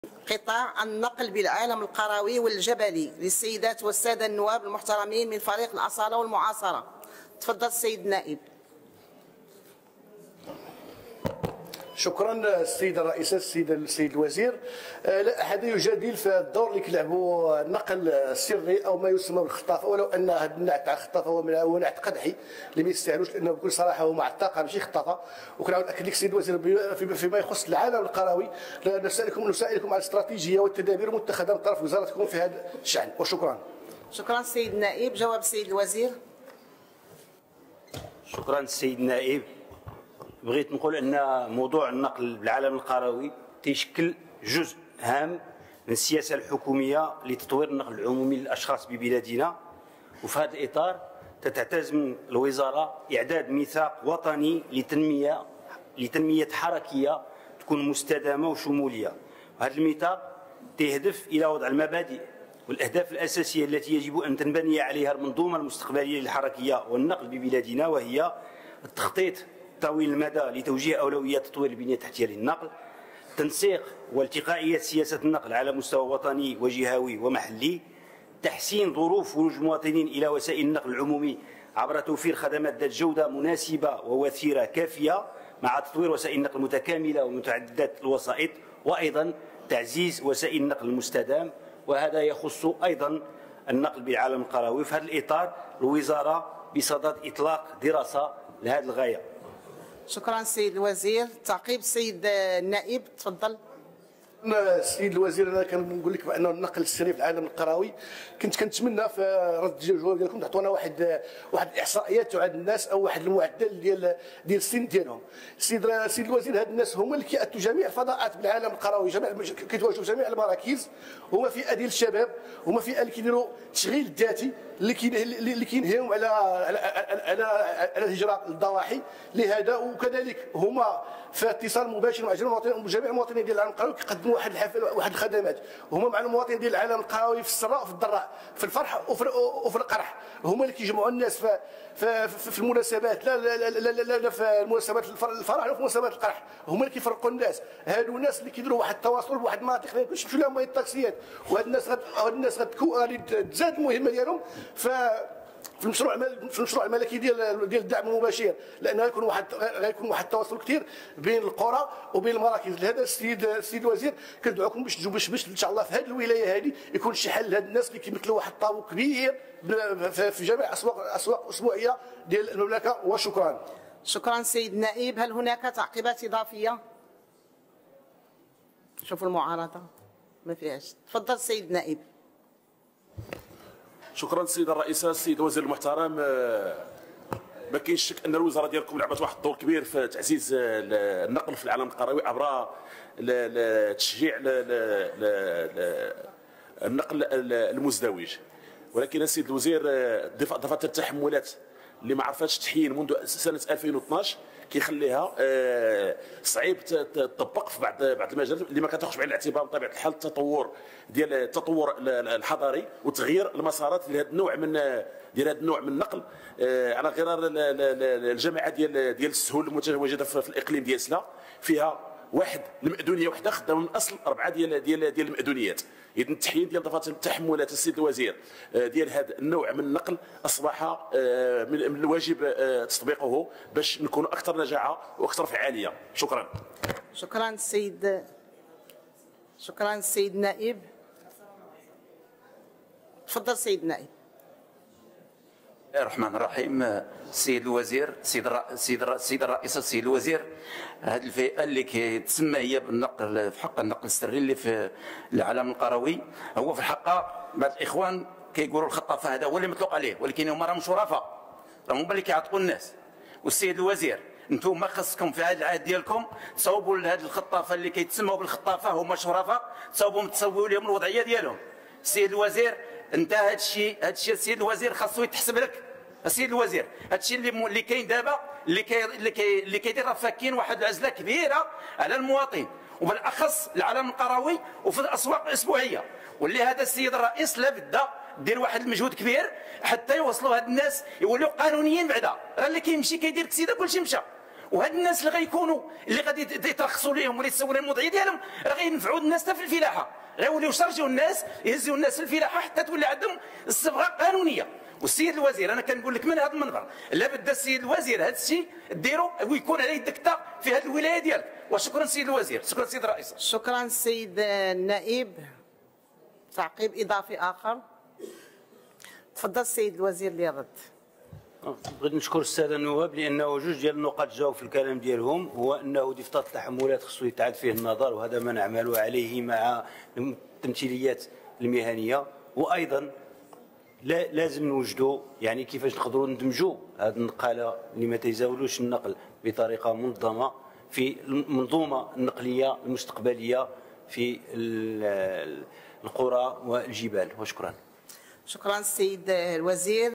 قطاع النقل بالعالم القروي والجبلي للسيدات والسادة النواب المحترمين من فريق الأصالة والمعاصرة. تفضل السيد النائب. شكرا السيد الرئيس. السيد الوزير، لا احد يجادل في الدور اللي كيلعبوا النقل السري او ما يسمى بالخطافه، ولو ان هذا النعت تاع الخطافه هو نعت قدحي اللي ما يستاهلوش، لانه بكل صراحه هو مع الطاقه ماشي خطافه. وكنعاود ناكد لك السيد الوزير فيما يخص العالم القروي، نسائلكم على الاستراتيجيه والتدابير المتخذه من طرف وزارتكم في هذا الشان، وشكرا. شكرا السيد النائب. جواب السيد الوزير. شكرا السيد النائب. بغيت نقول ان موضوع النقل بالعالم القروي تيشكل جزء هام من السياسه الحكوميه لتطوير النقل العمومي للاشخاص ببلادنا، وفي هذا الاطار تتعتز من الوزاره اعداد ميثاق وطني لتنميه حركيه تكون مستدامه وشموليه. وهذا الميثاق تهدف الى وضع المبادئ والاهداف الاساسيه التي يجب ان تنبني عليها المنظومه المستقبليه للحركيه والنقل ببلادنا، وهي التخطيط طويل المدى لتوجيه اولويات تطوير البنيه التحتيه للنقل، تنسيق والتقائيه سياسه النقل على مستوى وطني وجهوي ومحلي، تحسين ظروف ولوج المواطنين الى وسائل النقل العمومي عبر توفير خدمات ذات جوده مناسبه ووثيره كافيه، مع تطوير وسائل النقل متكامله ومتعدده الوسائط، وايضا تعزيز وسائل النقل المستدام، وهذا يخص ايضا النقل بالعالم القروي. في هذا الاطار الوزاره بصدد اطلاق دراسه لهذه الغايه. شكرا السيد الوزير. تعقيب السيد النائب. تفضل. السيد الوزير، انا كنقول لك بان النقل السري في العالم القروي كنت كنتمنى في رد الجواب ديالكم تعطونا واحد الاحصائيات تاع الناس او واحد المعدل ديال السن ديالهم. السيد الوزير، هاد الناس هما اللي كياتوا جميع الفضاءات بالعالم القروي، كيتواجدوا في جميع المراكز، هما فئه ديال الشباب، هما فئه اللي كيديروا التشغيل الذاتي اللي كينهيهم على الهجره للضواحي. لهذا وكذلك هما في اتصال مباشر مع جميع المواطنين ديال العالم القروي، كيقدموا واحد الخدمات. هما مع المواطنين ديال العالم القروي في السراء وفي الضراء، في الفرح وفي القرح. هما اللي كيجمعوا الناس في المناسبات، لا في مناسبات الفرح ولا في مناسبات القرح. هما اللي كيفرقوا الناس. هادو الناس اللي كيديروا واحد التواصل بواحد المناطق ما يمشيو لهم التاكسيات، وهاد الناس غادي تزاد المهمه ديالهم في المشروع الملكي ديال الدعم المباشر، لان غيكون واحد التواصل كثير بين القرى وبين المراكز. لهذا السيد الوزير كندعوكم باش ان شاء الله في هذه الولايه هذه يكون شي حل لهاد الناس اللي كيمثلوا واحد الطابو كبير في جميع اسواق اسبوعيه ديال المملكه. وشكرا. شكرا سيد النائب. هل هناك تعقيبات اضافيه؟ شوفوا المعارضه ما فيهاش. تفضل السيد النائب. شكرا السيده الرئيسه. السيد الوزير المحترم، ما كاينش شك ان الوزاره ديالكم لعبت واحد الدور كبير في تعزيز النقل في العالم القروي عبر تشجيع النقل المزدوج. ولكن السيد الوزير، ضفت التحملات اللي ما عرفتش تحيين منذ سنه 2012 كيخليها صعيب تطبق في بعض المجالات اللي ما كتاخذش بعين الاعتبار بطبيعه الحال التطور الحضاري وتغيير المسارات لهذا النوع من النقل على غرار الجامعه ديال السهول المتواجده في الاقليم ديال سلا، فيها واحد المأذونيه وحده خدامه من اصل 4 ديال المأذونيات. اذا التحيين ديال ضفات التحملات السيد الوزير ديال هذا النوع من النقل اصبح من الواجب تطبيقه باش نكونوا اكثر نجاعه واكثر فعاليه. شكرا. شكرا السيد النائب. تفضل السيد النائب. بسم الله الرحمن الرحيم. السيد الوزير، السيد الرئيس، السيد الوزير، هذه الفئه اللي كتسمى هي بالنقل في حق النقل السري اللي في العالم القروي، هو في الحقيقه بعض الاخوان كيقولوا الخطافه هذا هو اللي مطلق عليه، ولكن هما راهم شرفاء، راهم اللي كيعطوا الناس. والسيد الوزير، انتم خاصكم في هذا العهد ديالكم تصوبوا لهذه الخطافه اللي كيتسموا بالخطافه هما شرفاء، تصوبوا لهم الوضعيه ديالهم. السيد الوزير، انت هذا الشيء السيد الوزير خاصو يتحسب لك. السيد الوزير، هذا الشيء اللي كاين دابا اللي كيدير فاكين واحد العزله كبيره على المواطن، وبالاخص العالم القروي وفي الاسواق الاسبوعيه، واللي هذا السيد الرئيس لابد دير واحد المجهود كبير حتى يوصلوا هاد الناس يوليو قانونيين. بعدا راه اللي كيمشي كيدير كسيده كلشي مشى، وهاد الناس اللي غيكونوا اللي غادي يترخصوا لهم ولا يتسولوا الموضوعيه ديالهم راه غينفعوا الناس حتى في الفلاحه، غيوليو يشرجوا الناس يهزوا الناس في الفلاحه حتى تولي عندهم الصبغه قانونيه. والسيد الوزير انا كنقول لك من هذا المنبر لابد السيد الوزير هذا الشيء ديرو ويكون عليه يدك في هذه الولايه ديالك. وشكرا السيد الوزير، شكرا السيد الرئيس. شكرا السيد النائب. تعقيب اضافي اخر. تفضل السيد الوزير للرد. بغيت نشكر الساده النواب لانه جوج ديال النقاط جاوا في الكلام ديالهم، هو انه دفتر التحملات خصو يتعاد فيه النظر، وهذا ما نعمل عليه مع التمثيليات المهنيه. وايضا لازم نوجدوا يعني كيفاش نقدروا ندمجوا هذه النقاله اللي ما تيزاولوش النقل بطريقه منظمه في المنظومه النقليه المستقبليه في القرى والجبال. وشكرا. شكرا السيد الوزير.